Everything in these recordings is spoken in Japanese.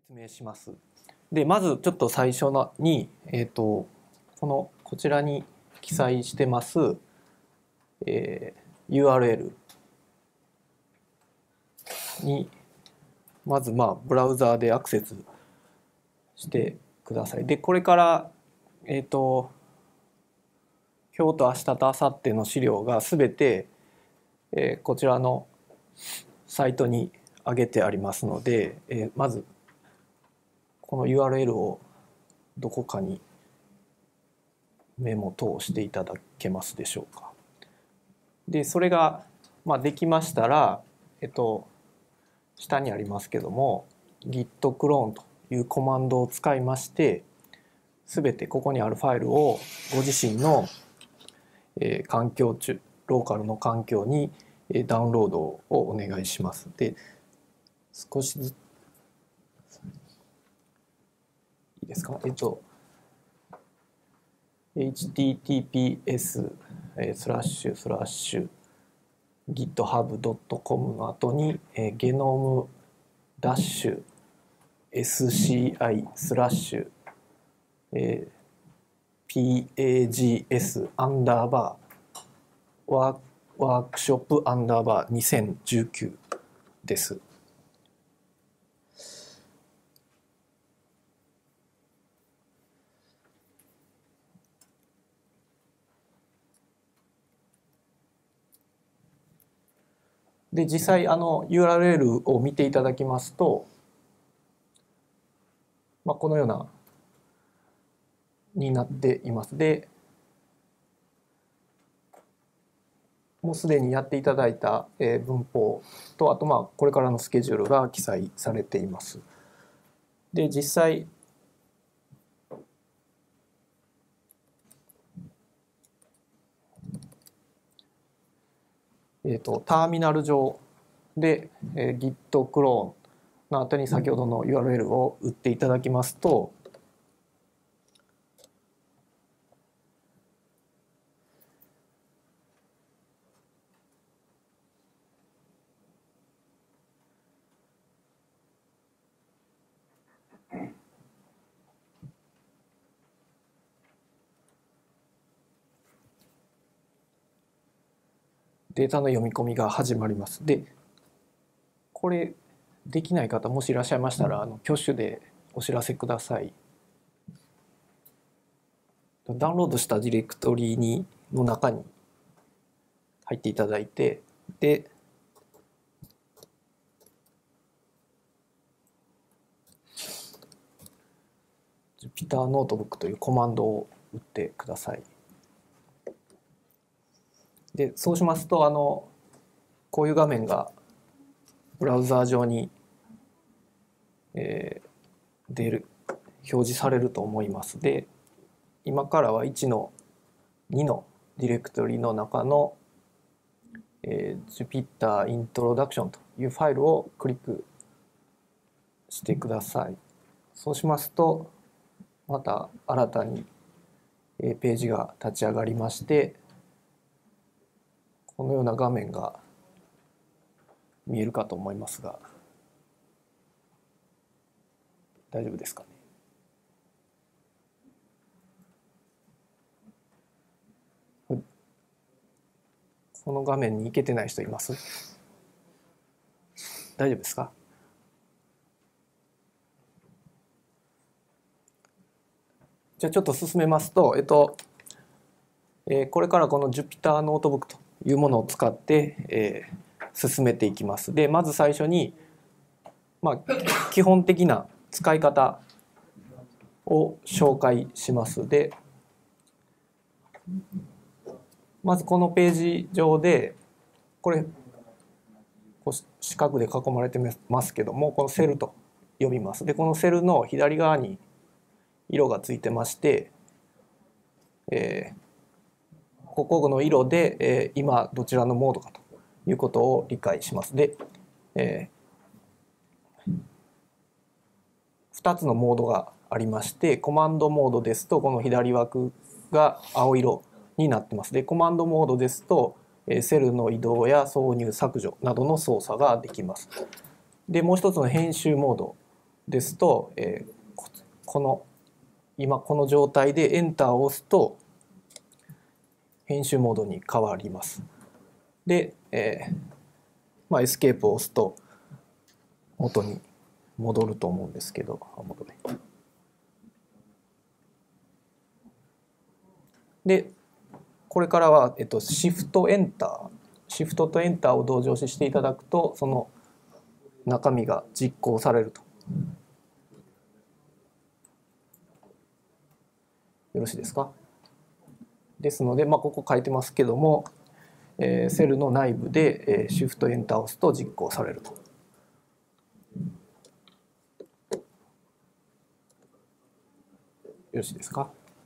説明します。でまずちょっと最初に、こちらに記載してます、URL にまずブラウザーでアクセスしてください。でこれ今日と明日と明後日の資料がすべて、こちらのサイトに上げてありますので、まずこの URL をどこかにメモ等していただけますでしょうか。でそれができましたら、下にありますけども git クローンというコマンドを使いまして全てここにあるファイルをご自身の環境ローカルの環境にダウンロードをお願いします。で少しずついいですか。https://github.com の後にゲノムダッシュ sci/pags アンダーバーワークショップアンダーバー2019です。で実際URL を見ていただきますと、このようなになっています。でもうすでにやっていただいた文法とあとこれからのスケジュールが記載されています。で実際ターミナル上でgit クローンの後に先ほどの URL を打っていただきますと、データの読み込みが始まります。でこれできない方もしいらっしゃいましたら挙手でお知らせください。ダウンロードしたディレクトリの中に入っていただいて、でJupyter ノートブックというコマンドを打ってください。でそうしますとこういう画面がブラウザー上に、表示されると思います。で今からは1の2のディレクトリの中の、Jupyter Introduction というファイルをクリックしてください。そうしますとまた新たにページが立ち上がりまして、このような画面が見えるかと思いますが大丈夫ですかね。この画面に行けてない人います？大丈夫ですか？じゃあちょっと進めますと、これからこの Jupyter ノートブックというものを使って、進めていきます。でまず最初に、基本的な使い方を紹介します。でまずこのページ上でこれ四角で囲まれてますけども、このセルと呼びます。でこのセルの左側に色がついてまして、ここの色で、今どちらのモードかということを理解します。で、2つのモードがありまして、コマンドモードですとこの左枠が青色になってます。でコマンドモードですとセルの移動や挿入削除などの操作ができます。でもう一つの編集モードですと、この今この状態でエンターを押すと編集モードに変わります。で、まあ、エスケープを押すと元に戻ると思うんですけど、戻れ。で、これからは、シフトエンター、シフトとエンターを同時押ししていただくと、その中身が実行されると。よろしいですか？ですので、まあ、ここ書いてますけども、セルの内部で、シフトエンターを押すと実行されると。よろしいですか？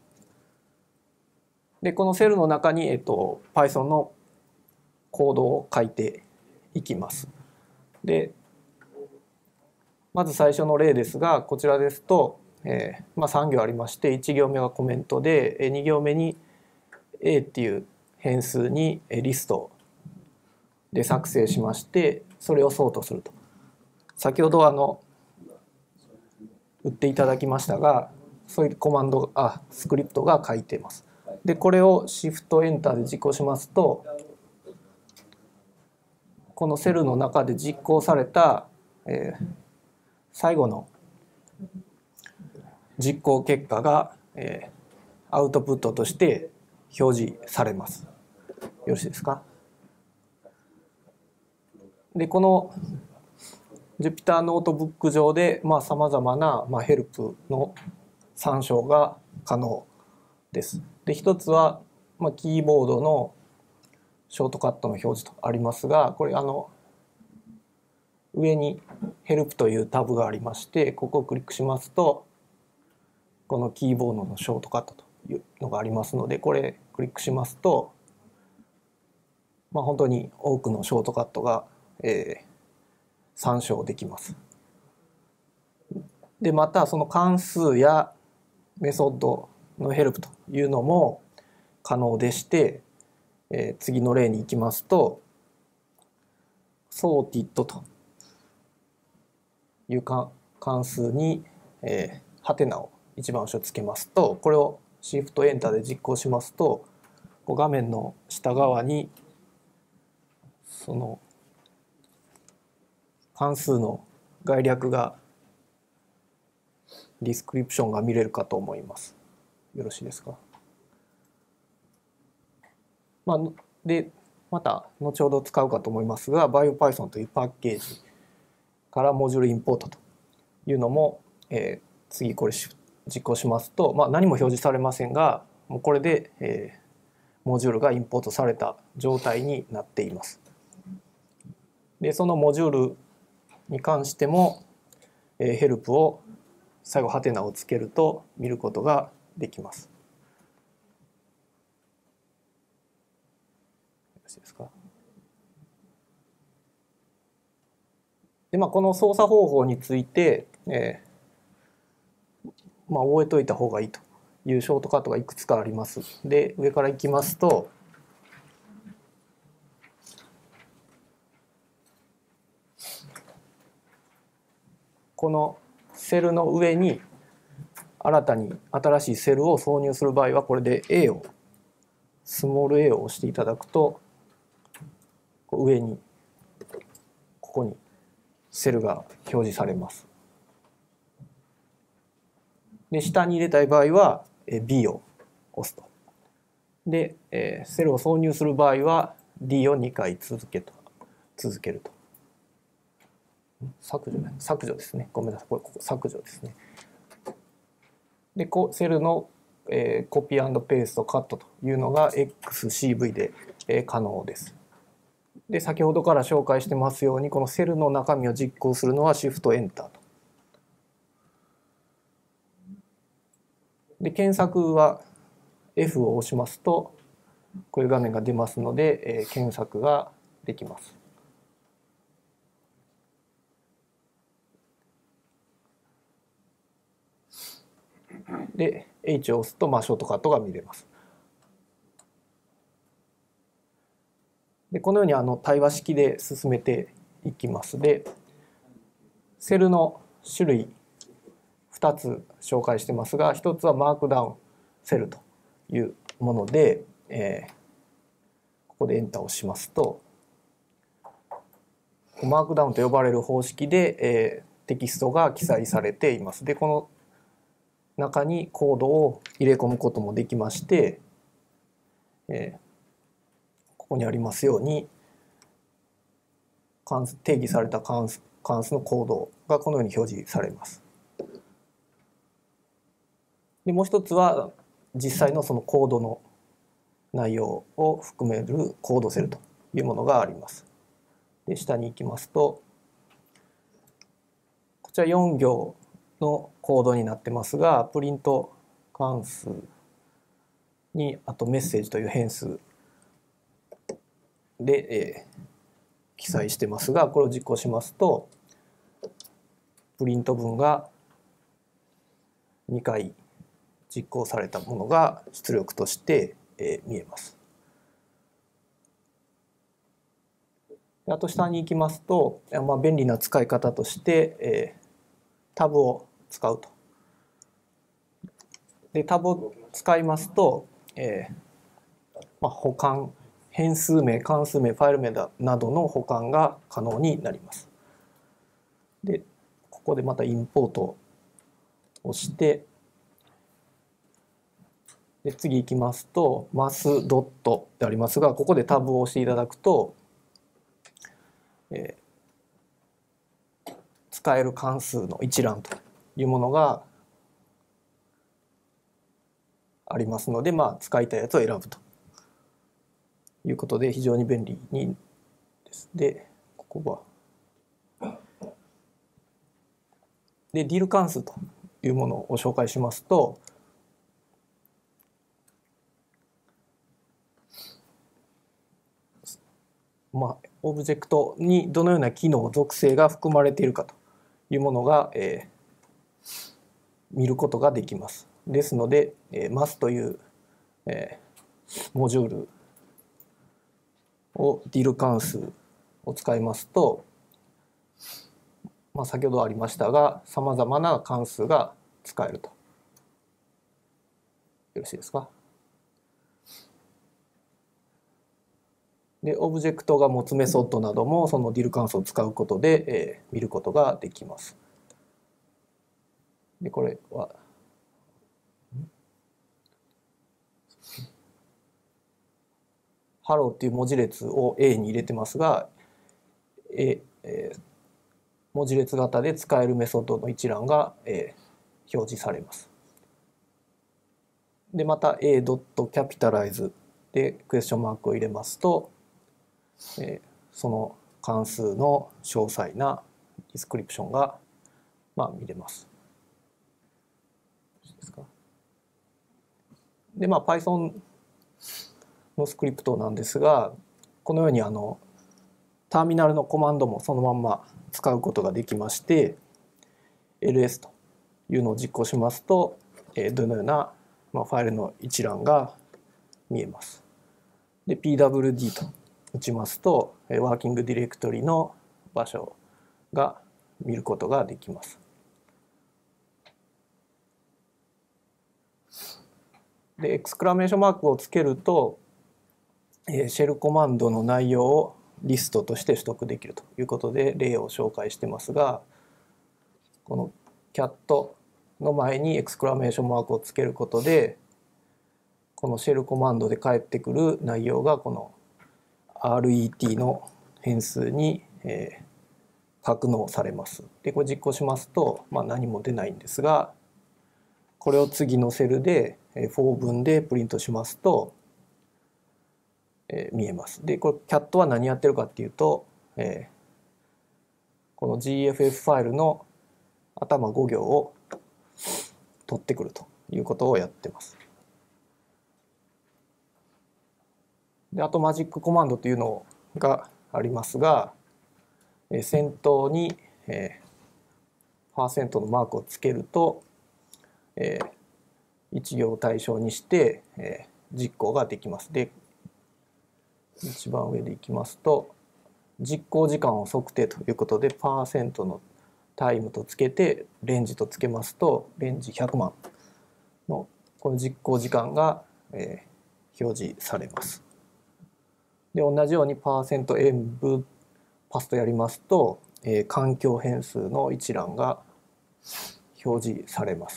で、このセルの中に、Python のコードを書いていきます。で、まず最初の例ですが、こちらですと、まあ、3行ありまして、1行目がコメントで、2行目に A っていう変数にリストで作成しまして、それをソートすると。先ほど打っていただきましたが、そういうコマンド、スクリプトが書いています。で、これをシフトエンターで実行しますと、このセルの中で実行された、最後の実行結果が、アウトプットとして表示されます。よろしいですか？で、この Jupyter ノートブック上でさまざ、まな、ヘルプの参照が可能です。で、一つは、キーボードのショートカットの表示とありますが、これ上にヘルプというタブがありまして、ここをクリックしますと、このキーボードのショートカットというのがありますので、これクリックしますと、本当に多くのショートカットが、参照できます。で、またその関数やメソッドのヘルプというのも可能でして、次の例に行きますと、sorted という関数に、ハテナを一番後ろつけますと、これをシフトエンターで実行しますと、画面の下側にその関数の概略が、ディスクリプションが見れるかと思います。よろしいですか？で、また後ほど使うかと思いますが、BioPython というパッケージからモジュールインポートというのも、次これ実行しますと、何も表示されませんが、もうこれで、モジュールがインポートされた状態になっています。で、そのモジュールに関しても、ヘルプを最後ハテナをつけると見ることができます。よろしいですか？で、この操作方法について、覚えておいた方がいいというショートカットがいくつかあります。で、上からいきますと、このセルの上に新たに新しいセルを挿入する場合は、これで A を、スモール a を押していただくと、上に、ここにセルが表示されます。で、下に入れたい場合は B を押すと。で、セルを挿入する場合は D を2回続けると。削除ですね。ごめんなさい。ここ削除ですね。で、セルの、コピー&ペーストカットというのが XCV で、可能です。で、先ほどから紹介してますように、このセルの中身を実行するのはシフトエンターと。で、検索は F を押しますと、こういう画面が出ますので、検索ができます。で、H を押すと、ショートカットが見れます。で、このように対話式で進めていきます。で、セルの種類 2つ紹介してますが、1つはマークダウンセルというもので、ここでエンターを押しますと、マークダウンと呼ばれる方式で、テキストが記載されています。で、この中にコードを入れ込むこともできまして、ここにありますように定義された関数のコードがこのように表示されます。でもう一つは実際のそのコードの内容を含めるコードセルというものがあります。で、下に行きますと、こちら4行のコードになってますが、プリント関数にあとメッセージという変数で、記載してますが、これを実行しますとプリント文が2回実行されたものが出力として、見えます。あと下に行きますと、便利な使い方として、タブを使うと。で、タブを使いますと、保管、変数名、関数名、ファイル名などの保管が可能になります。で、ここでまたインポートを押して、で次行きますと、マスドットでありますが、ここでタブを押していただくと、使える関数の一覧というものがありますので、使いたいやつを選ぶということで非常に便利にです。で、ここはでディル関数というものを紹介しますと、オブジェクトにどのような機能属性が含まれているかというものが、見ることができます。ですので、mass という、モジュールをディル関数を使いますと、先ほどありましたが、さまざまな関数が使えると。よろしいですか。で、オブジェクトが持つメソッドなどもそのディル関数を使うことで、見ることができます。で、これはハローっていう文字列を A に入れてますが、文字列型で使えるメソッドの一覧が、表示されます。で、また A.capitalize でクエスチョンマークを入れますと、その関数の詳細なディスクリプションが、見れます。で、Python のスクリプトなんですが、このようにターミナルのコマンドもそのまんま使うことができまして、ls というのを実行しますと、どのようなファイルの一覧が見えます。で、pwd と打ちますと、ワーキングディレクトリの場所が見ることができます。で、エクスクラメーションマークをつけると、シェルコマンドの内容をリストとして取得できるということで例を紹介してますが、この cat の前にエクスクラメーションマークをつけることで、このシェルコマンドで返ってくる内容がこの RET の変数に格納されます。で、これ実行しますと、何も出ないんですが、これを次のセルでfor 文でプリントしますと、見えます。で、これ cat は何やってるかっていうと、この GFF ファイルの頭5行を取ってくるということをやってます。で、あとマジックコマンドというのがありますが、先頭に%のマークをつけると、1行を対象にして実行ができます。で、一番上でいきますと、実行時間を測定ということで、%のタイムとつけてレンジとつけますと、レンジ100万のこの実行時間が、表示されます。で同じようにパーセント演武パスとやりますと、環境変数の一覧が表示されます。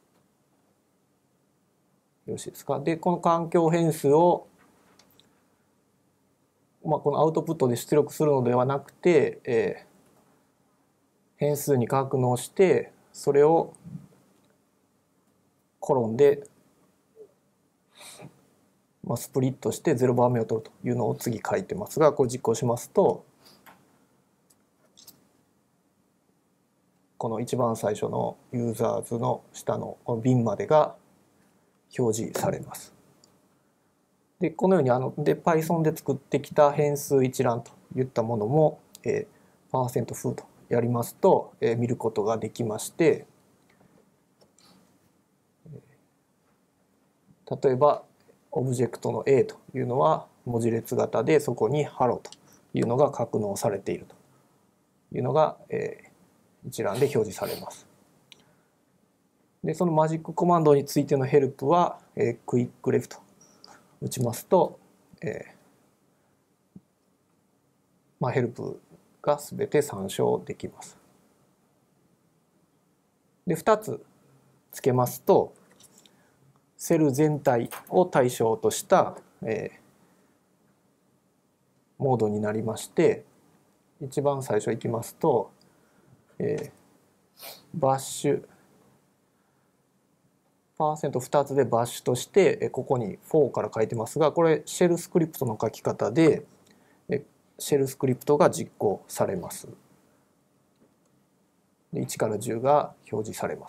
よろしいですか。でこの環境変数を、このアウトプットで出力するのではなくて、変数に格納してそれをコロンで、スプリットして0番目を取るというのを次書いてますが、これ実行しますとこの一番最初のユーザーズの下のこのbinまでが表示されます。でこのようにPython で作ってきた変数一覧といったものも、%foo とやりますと、見ることができまして、例えばオブジェクトの A というのは文字列型で、そこに Hello というのが格納されているというのが、一覧で表示されます。でそのマジックコマンドについてのヘルプは、クイックレフト打ちますと、ヘルプが全て参照できます。で2つつけますとセル全体を対象とした、モードになりまして、一番最初いきますと、バッシュ%2 つでバッシュとして、ここに4から書いてますが、これシェルスクリプトの書き方で、シェルスクリプトが実行されます。で1から10が表示されます。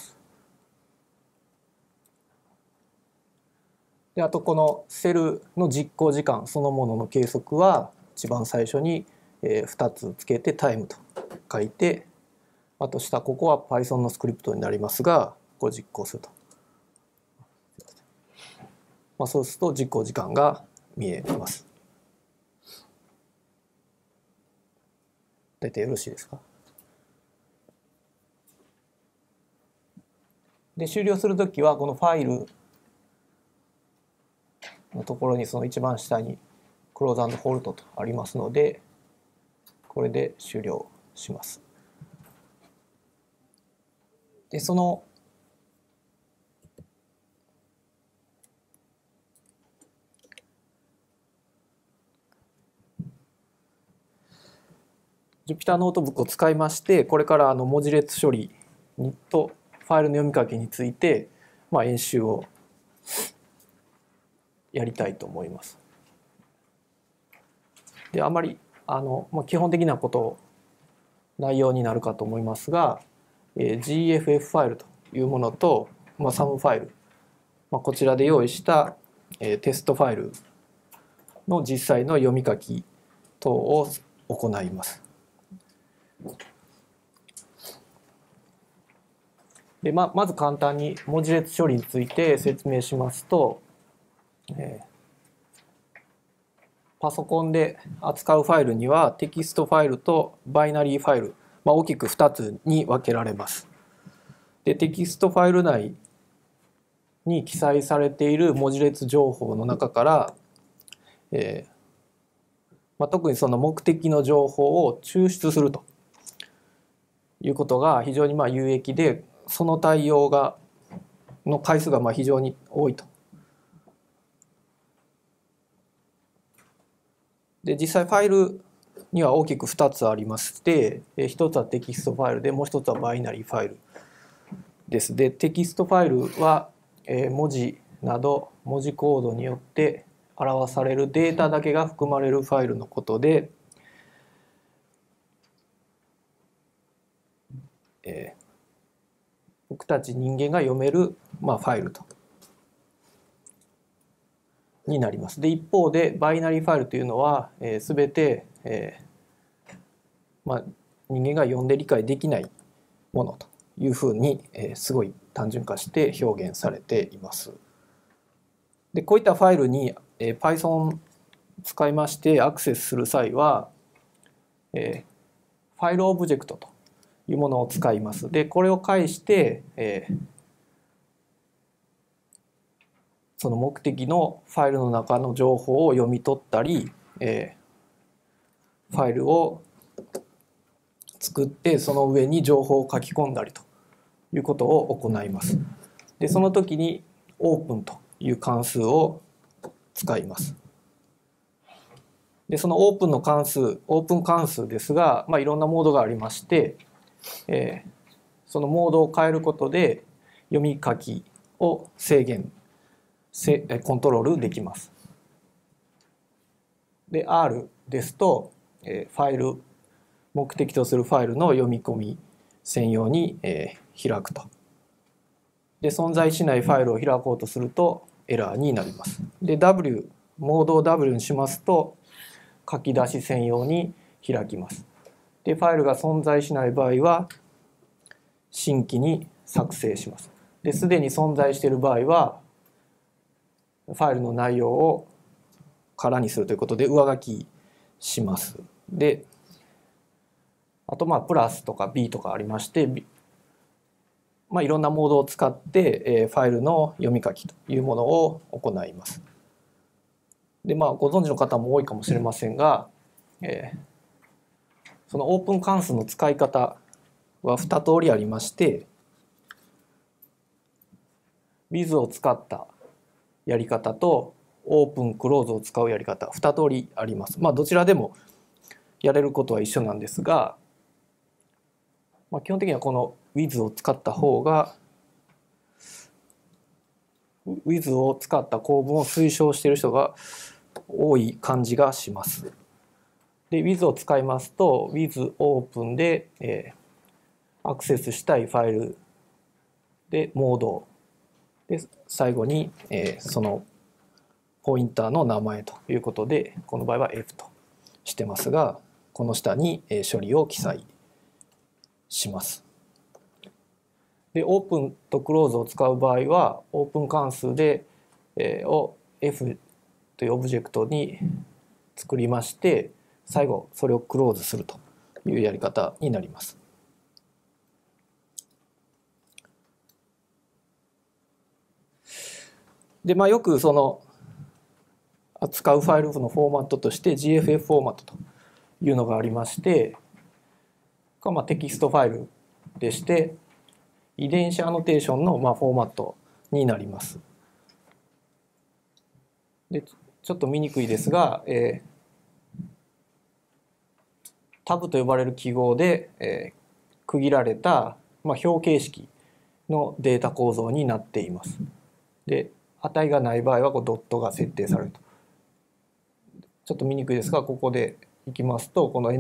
であとこのセルの実行時間そのものの計測は一番最初に2つつけてタイムと書いて、あと下ここは Python のスクリプトになりますが、これ実行すると。そうすると実行時間が見えます。大体よろしいですか。で終了するときはこのファイルのところにその一番下にクローズ&ホールドとありますので、これで終了します。でそのJupyter ノートブックを使いまして、これから文字列処理とファイルの読み書きについて、演習をやりたいと思います。であまり基本的なこと内容になるかと思いますが、GFF ファイルというものと、SAM ファイル、こちらで用意した、テストファイルの実際の読み書き等を行います。でまず簡単に文字列処理について説明しますと、パソコンで扱うファイルにはテキストファイルとバイナリーファイル、大きく2つに分けられます。でテキストファイル内に記載されている文字列情報の中から、特にその目的の情報を抽出するということが非常に有益で、その対応の回数が非常に多いと。で実際ファイルには大きく2つありまして、1つはテキストファイルで、もう1つはバイナリーファイルです。でテキストファイルは文字など文字コードによって表されるデータだけが含まれるファイルのことで、僕たち人間が読める、ファイルとになります。で一方でバイナリーファイルというのは、全て、人間が読んで理解できないものというふうに、すごい単純化して表現されています。でこういったファイルに、Python 使いましてアクセスする際は、ファイルオブジェクトというものを使います。でこれを介して、その目的のファイルの中の情報を読み取ったり、ファイルを作ってその上に情報を書き込んだりということを行います。でその時にオープンという関数を使います。でそのオープンの関数、オープン関数ですが、いろんなモードがありまして、そのモードを変えることで読み書きを制限、コントロールできます。で R ですと、ファイル、目的とするファイルの読み込み専用に、開くと。で存在しないファイルを開こうとするとエラーになります。で W、モードを W にしますと書き出し専用に開きます。でファイルが存在しない場合は新規に作成します。ですでに存在している場合はファイルの内容を空にするということで上書きします。であとプラスとか B とかありまして、いろんなモードを使ってファイルの読み書きというものを行います。でご存知の方も多いかもしれませんが、そのオープン関数の使い方は2通りありまして、with を使ったやり方とオープンクローズを使うやり方、2通りあります。どちらでもやれることは一緒なんですが、基本的にはこの with を使った方が with を使った構文を推奨している人が多い感じがします。で with を使いますと with オープンで、アクセスしたいファイルでモードで最後に、そのポインターの名前ということでこの場合は F としてますが、この下に処理を記載します。でオープンとクローズを使う場合はオープン関数で、を F というオブジェクトに作りまして最後それをクローズするというやり方になります。でよくその扱うファイルのフォーマットとして GFF フォーマットというのがありまして、テキストファイルでして遺伝子アノテーションのフォーマットになります。でちょっと見にくいですが、タブと呼ばれる記号で、区切られた、表形式のデータ構造になっています。で値がない場合はドットが設定されると。ちょっと見にくいですがここでいきますとこの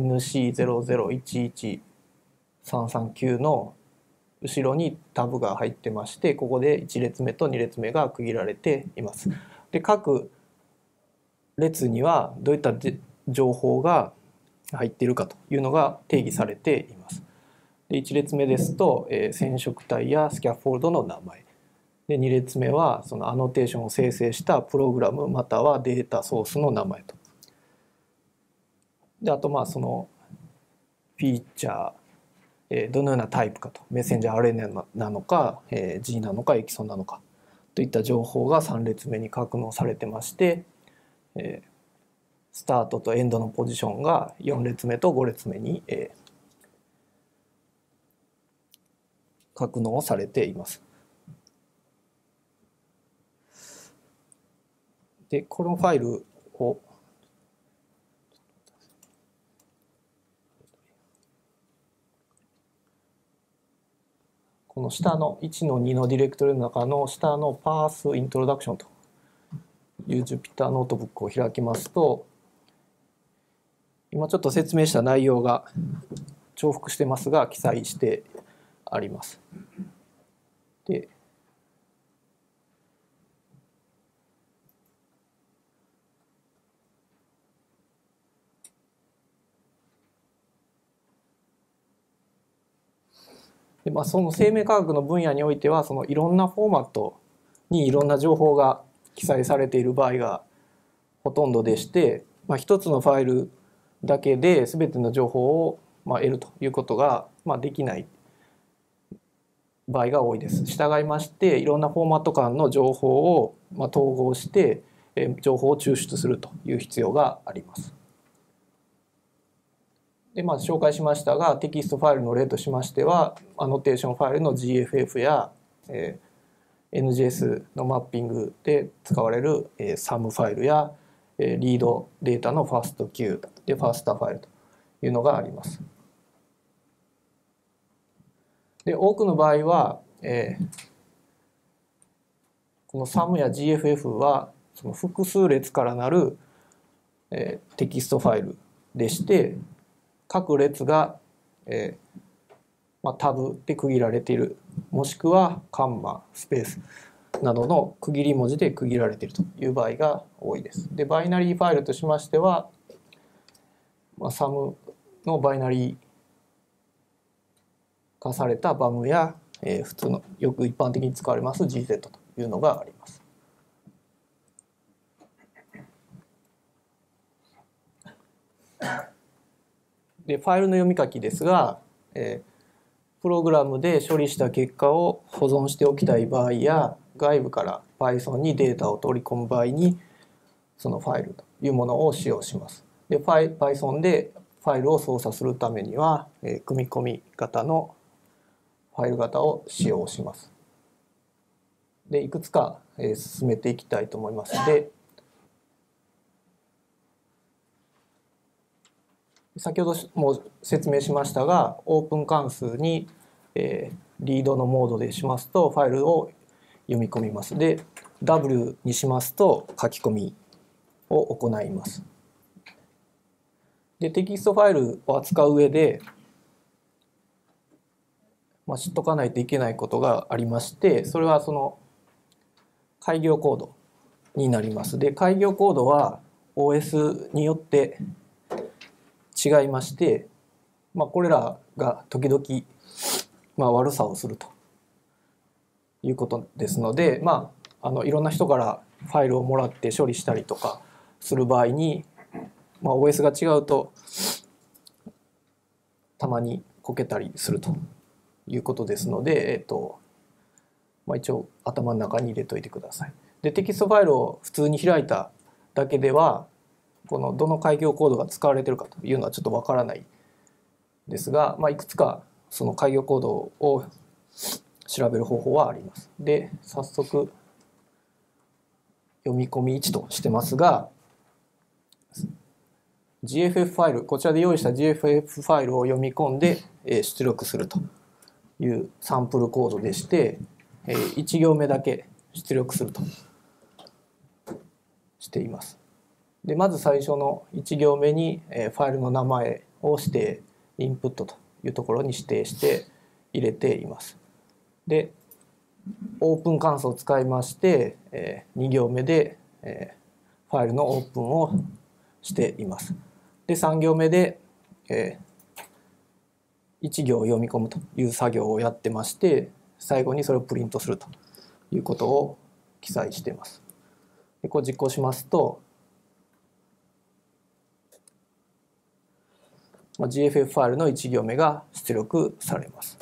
NC0011339 の後ろにタブが入ってましてここで1列目と2列目が区切られています。で各列にはどういった情報が入っているかというのが定義されています。で1列目ですと、染色体やスキャフォールドの名前で2列目はそのアノテーションを生成したプログラムまたはデータソースの名前と。であとそのフィーチャー、どのようなタイプかとメッセンジャー RNA なのか、G なのかエキソンなのかといった情報が3列目に格納されてまして、スタートとエンドのポジションが4列目と5列目に、格納されています。でこのファイルをこの下の1の2のディレクトリの中の下のパースイントロダクションという Jupyter ノートブックを開きますと今ちょっと説明した内容が重複してますが記載してあります。でその生命科学の分野においてはそのいろんなフォーマットにいろんな情報が記載されている場合がほとんどでして、一つのファイルだけで全ての情報を得るということが、できない場合が多いです。従いましていろんなフォーマット間の情報を統合して情報を抽出するという必要があります。でまず紹介しましたが、テキストファイルの例としましてはアノテーションファイルの GFF や、NGS のマッピングで使われる SAM ファイルやリードデータの FASTQ で FASTA ファイルというのがあります。で多くの場合は、この SAM や GFF はその複数列からなる、テキストファイルでして各列が、タブで区切られている、もしくはカンマスペースなどの区切り文字で区切られているという場合が多いです。でバイナリーファイルとしましては、SAM のバイナリー化された BAM や、普通のよく一般的に使われます GZ というのがあります。でファイルの読み書きですが、プログラムで処理した結果を保存しておきたい場合や外部から Python にデータを取り込む場合にそのファイルというものを使用します。で Python でファイルを操作するためには組み込み型のファイル型を使用します。でいくつか進めていきたいと思いますので、先ほども説明しましたがオープン関数にリードのモードでしますとファイルを読み込みます。で W にしますと書き込みを行います。でテキストファイルを扱う上で、知っとかないといけないことがありまして、それはその開業コードになります。で開業コードは OS によって違いまして、これらが時々、悪さをするということですので、いろんな人からファイルをもらって処理したりとかする場合に、OS が違うとたまにこけたりするということですので、一応頭の中に入れといてください。でテキストファイルを普通に開いただけではこのどの開業コードが使われているかというのはちょっとわからないですが、いくつかその開業コードを調べる方法はあります。で早速読み込み1としてますが、GFF ファイル、こちらで用意した GFF ファイルを読み込んで出力するというサンプルコードでして、1行目だけ出力するとしています。でまず最初の1行目にファイルの名前を指定、インプットというところに指定して入れています。でオープン関数を使いまして2行目でファイルのオープンをしています。で3行目で1行を読み込むという作業をやってまして、最後にそれをプリントするということを記載しています。でこう実行しますと、GFF ファイルの1行目が出力されます。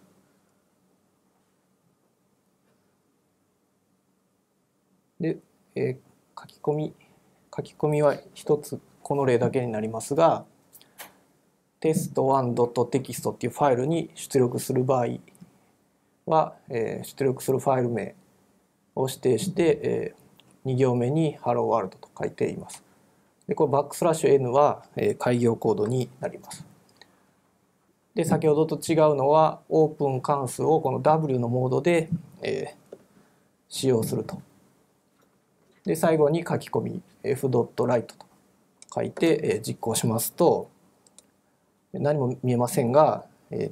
で、書き込みは一つこの例だけになりますが、test1.txt っていうファイルに出力する場合は、出力するファイル名を指定して、2行目に Hello World と書いています。でこれ\n は開業コードになります。で先ほどと違うのはオープン関数をこの W のモードで、使用すると。で最後に書き込み f.write と書いて、実行しますと何も見えませんが、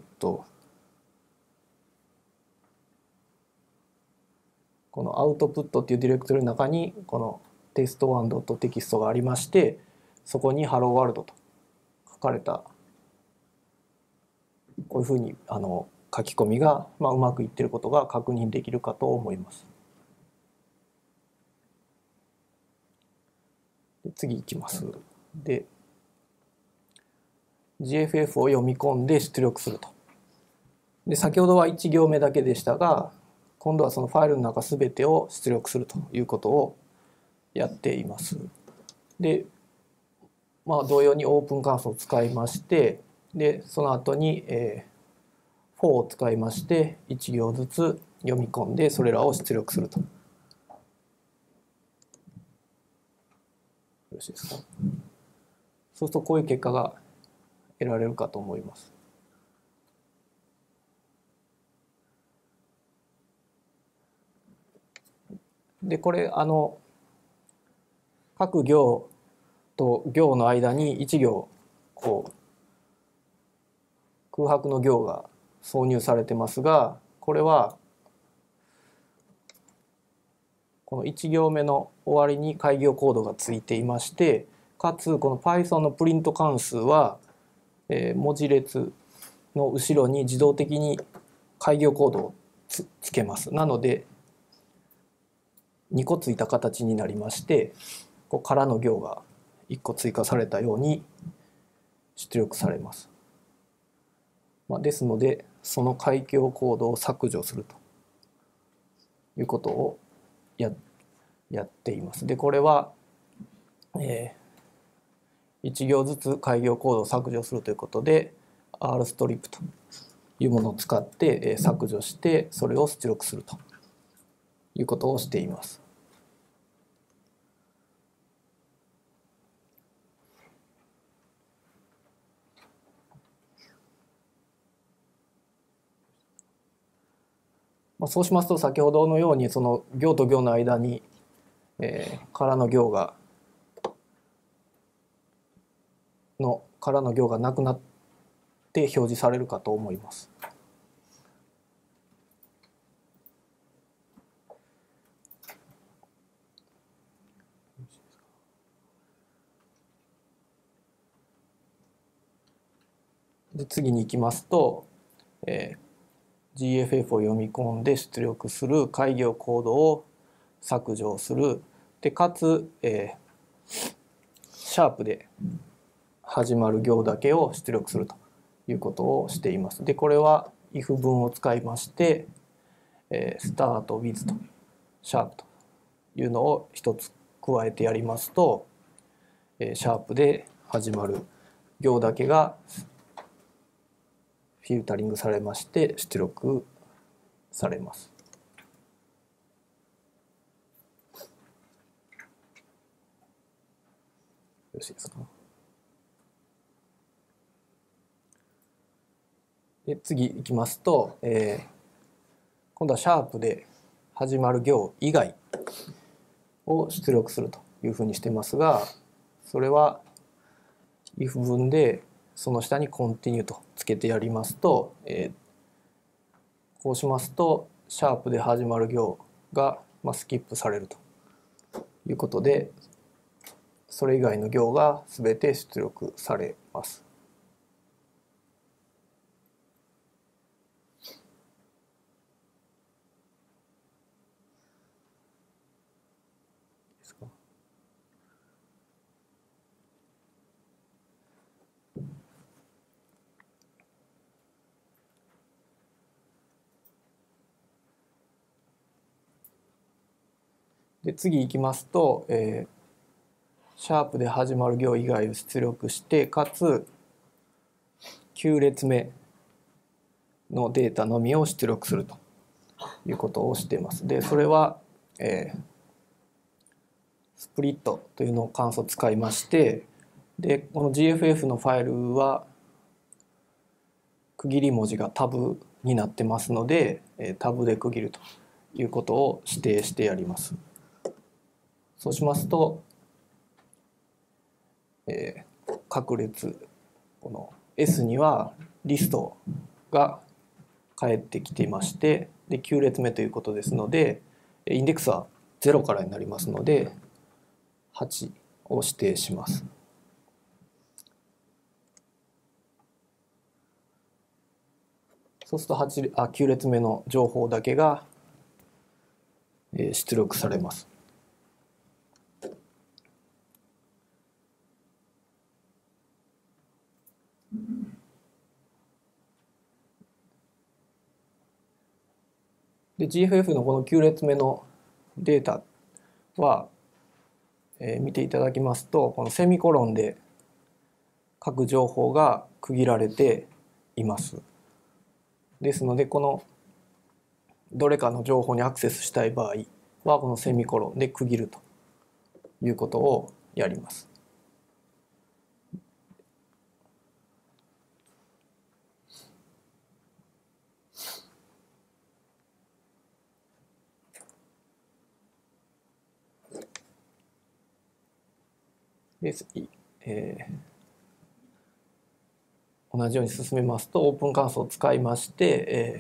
このアウトプットっていうディレクトリの中にこの test1.txt がありまして、そこに Hello World と書かれたこういうふうに書き込みがうまくいっていることが確認できるかと思います。で次いきます。で GFF を読み込んで出力すると。で先ほどは1行目だけでしたが、今度はそのファイルの中全てを出力するということをやっています。で、同様にオープン関数を使いまして、でその後に、for を使いまして1行ずつ読み込んでそれらを出力すると。よろしいですか。そうするとこういう結果が得られるかと思います。でこれ各行と行の間に1行空白の行が挿入されてますが、これはこの1行目の終わりに開業コードがついていまして、かつこの Python のプリント関数は、文字列の後ろに自動的に開業コードをつけます。なので2個ついた形になりまして、空の行が1個追加されたように出力されます。ですのでその開業コードを削除するということをやっています。でこれは、1行ずつ開業コードを削除するということで rstrip というものを使って削除してそれを出力するということをしています。そうしますと先ほどのようにその行と行の間に、空の行がなくなって表示されるかと思います。で次に行きますと、GFF を読み込んで出力する開業コードを削除する。でかつ、シャープで始まる行だけを出力するということをしています。でこれは if 文を使いまして、start with とシャープというのを一つ加えてやりますと、シャープで始まる行だけがフィルタリングされまして出力されます。よろしいですか。で次いきますと、今度はシャープで始まる行以外を出力するというふうにしてますが、それは if 文でその下に continue とつけてやりますと、こうしますとシャープで始まる行がスキップされるということで、それ以外の行が全て出力されます。で次いきますと、シャープで始まる行以外を出力してかつ9列目のデータのみを出力するということをしています。でそれは、スプリットというのを関数を使いまして、でこの GFF のファイルは区切り文字がタブになってますので、タブで区切るということを指定してやります。そうしますと、各列この S にはリストが返ってきていまして、で9列目ということですのでインデックスは0からになりますので8を指定します。そうすると9列目の情報だけが出力されます。 で GFF のこの9列目のデータは、見ていただきますと、このセミコロンで各情報が区切られています。ですのでこのどれかの情報にアクセスしたい場合はこのセミコロンで区切るということをやります。で、同じように進めますとオープン関数を使いまして、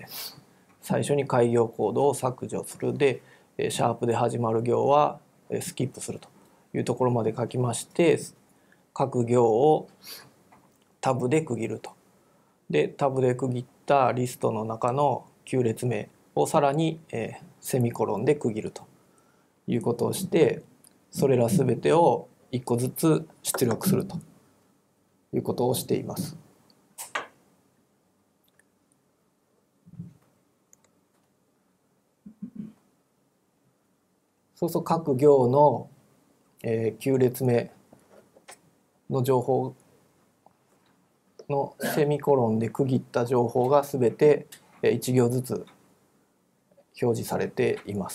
最初に開業コードを削除するで、シャープで始まる行はスキップするというところまで書きまして、各行をタブで区切ると。でタブで区切ったリストの中の9列目をさらに、セミコロンで区切るということをして、それら全てを1個ずつ出力するということをしています。そうすると各行の、9列目の情報のセミコロンで区切った情報が全て1行ずつ表示されています。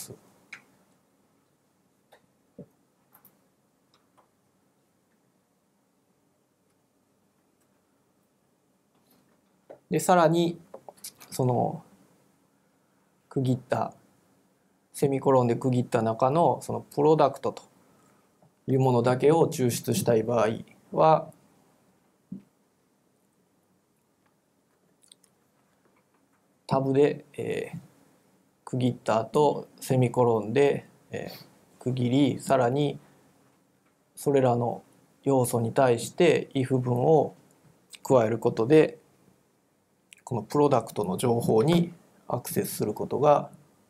でさらにその区切ったセミコロンで区切った中のそのプロダクトというものだけを抽出したい場合はタブで、区切った後セミコロンで、区切りさらにそれらの要素に対して if 文を加えることでこのプロダクトの情報にアクセスすることが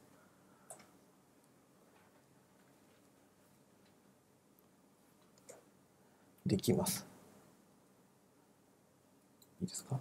できます。いいですか？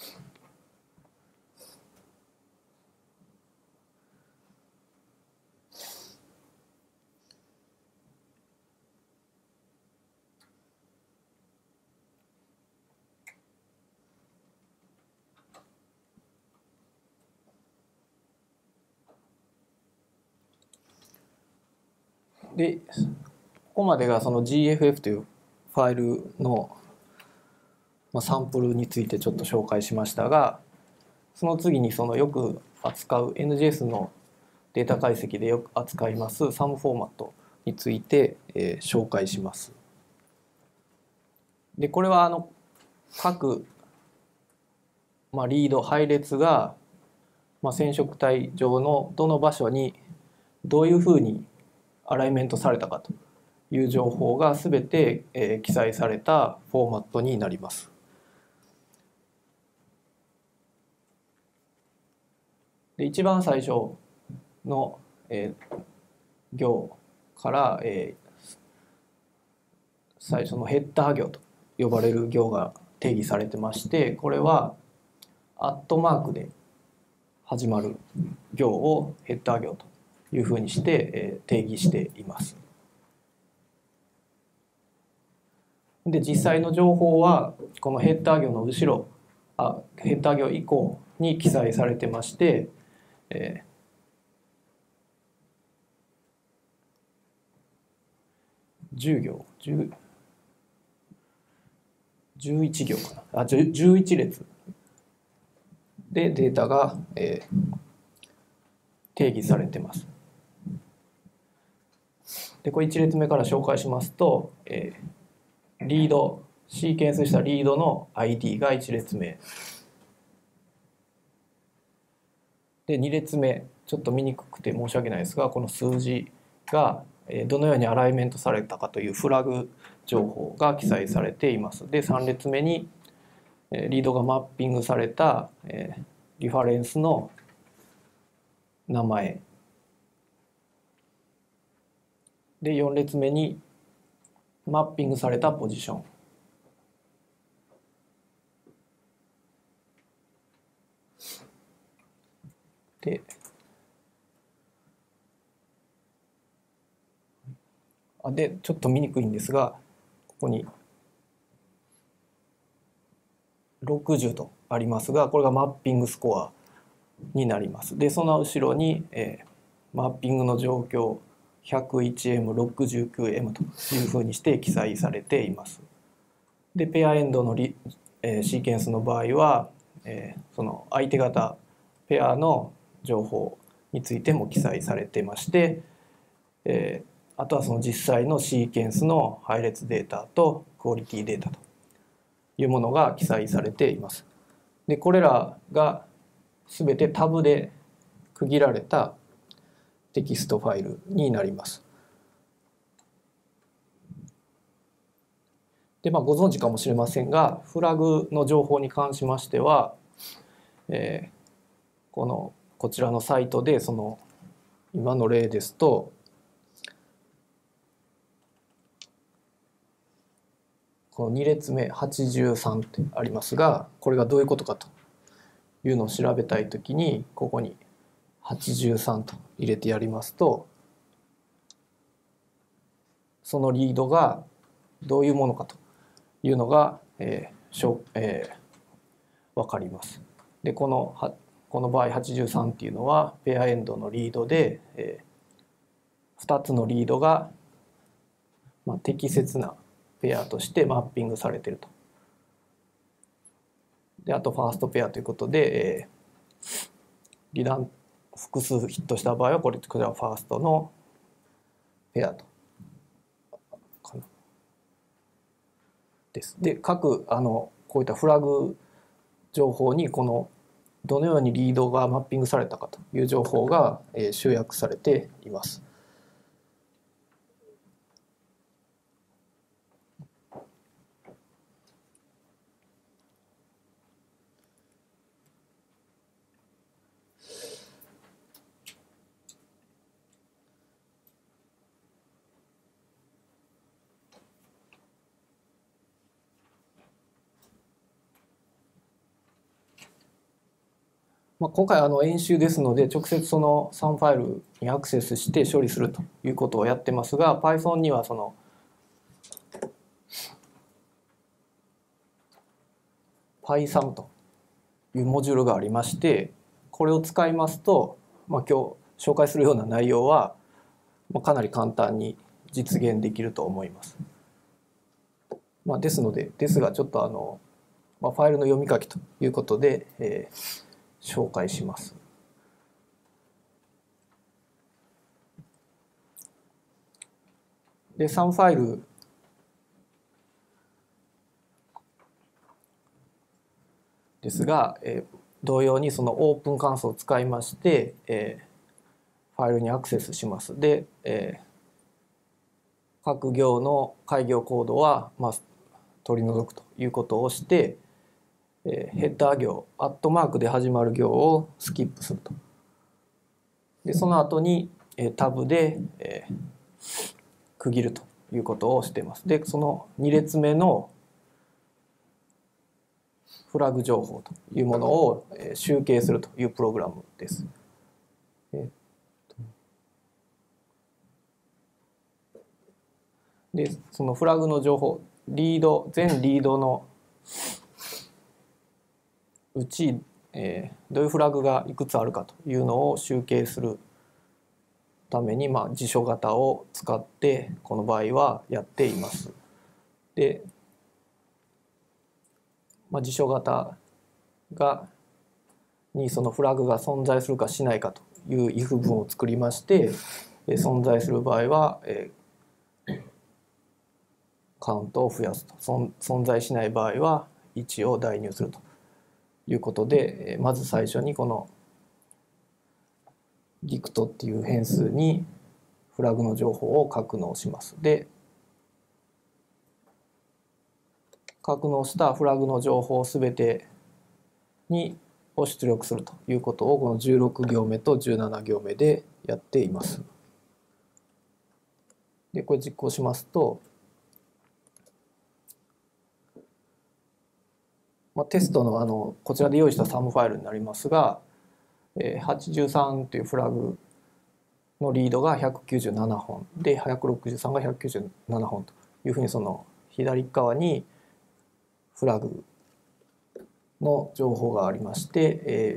でここまでがその GFF というファイルのサンプルについてちょっと紹介しましたが、その次にそのよく扱う NGS のデータ解析でよく扱います SAM フォーマットについて、紹介します。でこれは各、リード配列が、染色体上のどの場所にどういうふうにアライメントされたかという情報が全て、記載されたフォーマットになります。で一番最初の、行から、最初のヘッダー行と呼ばれる行が定義されてまして、これはアットマークで始まる行をヘッダー行というふうにして、定義しています。で実際の情報はこのヘッダー行の後ろヘッダー行以降に記載されてまして、10行11行かな11列でデータが、定義されてます。でこれ1列目から紹介しますと、リードシーケンスしたリードの ID が1列目で2列目ちょっと見にくくて申し訳ないですがこの数字がどのようにアライメントされたかというフラグ情報が記載されています。で3列目にリードがマッピングされたリファレンスの名前で4列目にマッピングされたポジションででちょっと見にくいんですが、ここに60とありますが、これがマッピングスコアになります。でその後ろに、マッピングの状況 101M69M というふうにして記載されています。でペアエンドのシーケンスの場合は、その相手方ペアの情報についても記載されてまして、あとはその実際のシーケンスの配列データとクオリティデータというものが記載されています。でこれらが全てタブで区切られたテキストファイルになります。でご存知かもしれませんが、フラグの情報に関しましては、こちらのサイトでその今の例ですと、この2列目83ってありますが、これがどういうことかというのを調べたいときに、ここに83と入れてやりますと、そのリードがどういうものかというのが、分かります。でこの場合83っていうのはペアエンドのリードで、2つのリードが、適切なペアとしてマッピングされていると。であとファーストペアということで、離断複数ヒットした場合はこれはファーストのペアとです。で各こういったフラグ情報にどのようにリードがマッピングされたかという情報が集約されています。今回演習ですので直接その3ファイルにアクセスして処理するということをやってますが、 Python にはそのPySum というモジュールがありまして、これを使いますと、今日紹介するような内容はかなり簡単に実現できると思います。ですがちょっとファイルの読み書きということで、紹介します。で3ファイルですが、同様にそのオープン関数を使いまして、ファイルにアクセスします。で、各行の開業コードは、取り除くということをして、ヘッダー行アットマークで始まる行をスキップすると。でその後にタブで区切るということをしています。でその2列目のフラグ情報というものを集計するというプログラムです。でそのフラグの情報、全リードのうち、どういうフラグがいくつあるかというのを集計するために、辞書型を使ってこの場合はやっています。で、辞書型にそのフラグが存在するかしないかという if 文を作りまして、存在する場合はカウントを増やすと、存在しない場合は1を代入するということで、まず最初にこの dict っていう変数にフラグの情報を格納します。で格納したフラグの情報すべてを出力するということをこの16行目と17行目でやっています。でこれ実行しますと、テストのこちらで用意した SAM ファイルになりますが、83というフラグのリードが197本で163が197本というふうに、その左側にフラグの情報がありまして、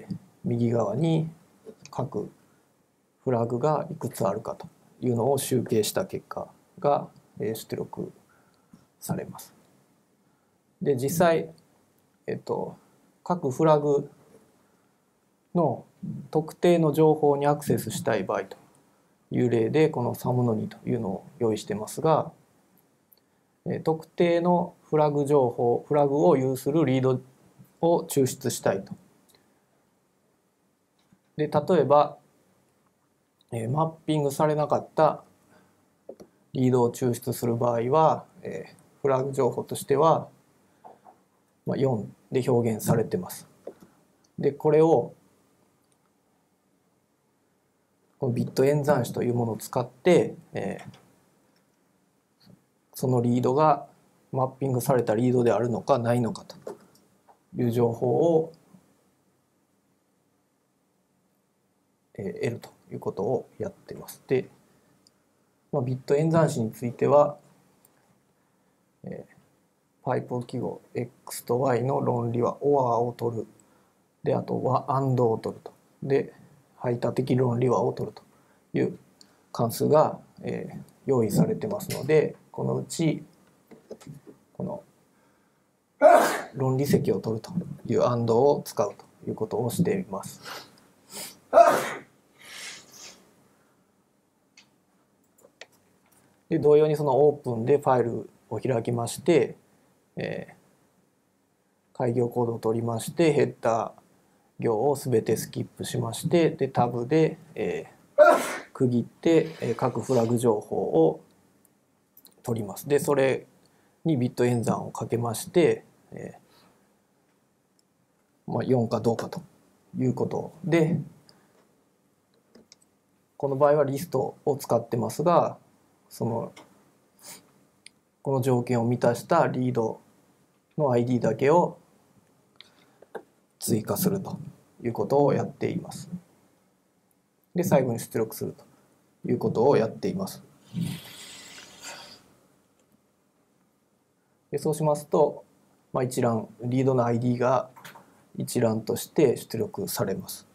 右側に各フラグがいくつあるかというのを集計した結果が出力されます。で実際、各フラグの特定の情報にアクセスしたい場合という例で、このサムノニというのを用意してますが、特定のフラグ情報、フラグを有するリードを抽出したいと。で例えば、マッピングされなかったリードを抽出する場合は、フラグ情報としては、4で表現されてます。でこれをこのビット演算子というものを使って、そのリードがマッピングされたリードであるのかないのかという情報を得るということをやっています。で、ビット演算子については、パイプ記号 X と Y の論理は OR を取る。で、あとは AND を取ると。で、排他的論理はを取るという関数が、用意されてますので、このうちこの論理積を取るという AND を使うということをしています。で同様にそのオープンでファイルを開きまして、開業コードを取りましてヘッダー行を全てスキップしまして、でタブで、区切って、各フラグ情報を取ります。でそれにビット演算をかけまして、4かどうかということで、この場合はリストを使ってますが、この条件を満たしたリードの ID だけを追加するということをやっています。で最後に出力するということをやっています。でそうしますと、一覧リードの ID が一覧として出力されます。